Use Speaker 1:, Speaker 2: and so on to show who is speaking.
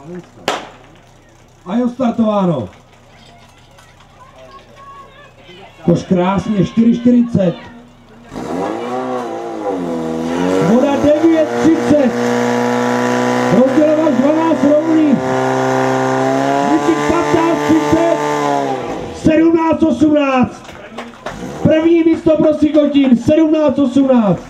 Speaker 1: A je startováno. Koš krásně, 4,40. Voda 9,30. Rozdělovač 12 rovných. Mytik 15,30. 17,18. První místo pro Sigotin, 17,18.